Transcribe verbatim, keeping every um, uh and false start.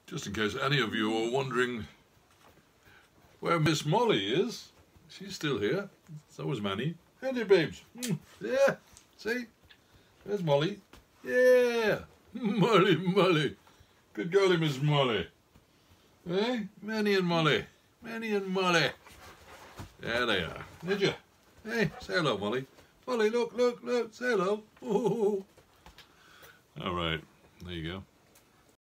Just in case any of you are wondering where Miss Molly is, she's still here. So is Manny. Hey, babes. Mm, yeah, see? There's Molly. Yeah, Molly, Molly. Good golly, Miss Molly. Hey, Manny and Molly. Manny and Molly. There they are. Did you? Hey, say hello, Molly. Molly, look, look, look. Say hello. Ooh. All right, there you go.